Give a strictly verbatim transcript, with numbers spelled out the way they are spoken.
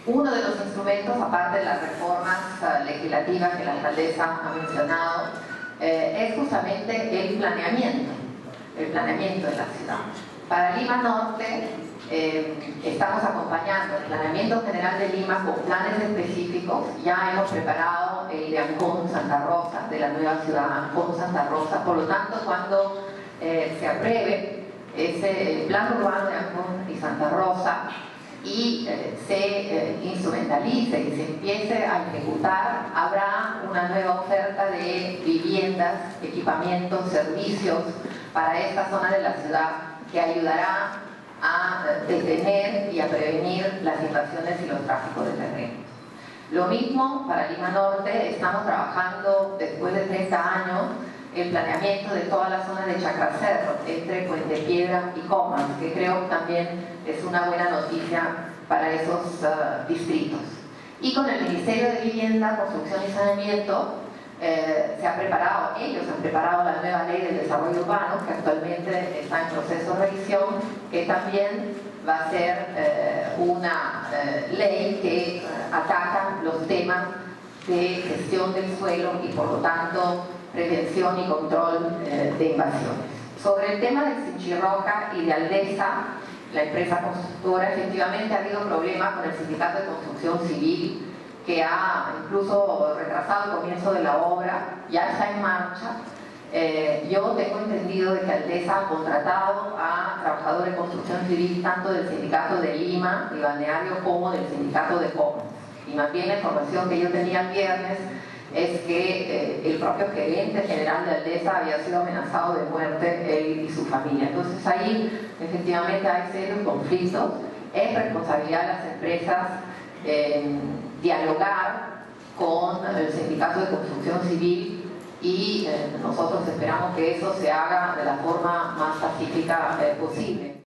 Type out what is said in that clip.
Uno de los instrumentos, aparte de las reformas uh, legislativas que la alcaldesa ha mencionado, eh, es justamente el planeamiento, el planeamiento de la ciudad. Para Lima Norte eh, estamos acompañando el planeamiento general de Lima con planes específicos. Ya hemos preparado el de Ancón Santa Rosa, de la nueva ciudad Ancón Santa Rosa. Por lo tanto, cuando eh, se apruebe ese el plan urbano de Ancón y Santa Rosa y eh, se eh, instrumentalice y se empiece a ejecutar, habrá una nueva oferta de viviendas, equipamientos, servicios para esta zona de la ciudad que ayudará a detener y a prevenir las invasiones y los tráficos de terrenos. Lo mismo para Lima Norte, estamos trabajando después de treinta años el planeamiento de toda la zona de Chacracerro, entre Puente Piedra y Comas, que creo que también es una buena noticia para esos uh, distritos. Y con el Ministerio de Vivienda, Construcción y Saneamiento, eh, se ha preparado, ellos han preparado la nueva ley del desarrollo urbano, que actualmente está en proceso de revisión, que también va a ser eh, una eh, ley que eh, ataca los temas de gestión del suelo y por lo tanto prevención y control eh, de invasiones. Sobre el tema de Sinchirroca y de Aldesa, la empresa constructora, efectivamente ha habido problemas con el Sindicato de Construcción Civil, que ha incluso retrasado el comienzo de la obra, ya está en marcha. Eh, yo tengo entendido de que Aldesa ha contratado a trabajadores de construcción civil tanto del Sindicato de Lima, de Balneario, como del Sindicato de Comas. Y más bien la información que yo tenía el viernes es que eh, el propio gerente general de Aldesa había sido amenazado de muerte, él y su familia. Entonces ahí efectivamente hay serios conflictos. Es responsabilidad de las empresas eh, dialogar con el Sindicato de Construcción Civil y eh, nosotros esperamos que eso se haga de la forma más pacífica eh, posible.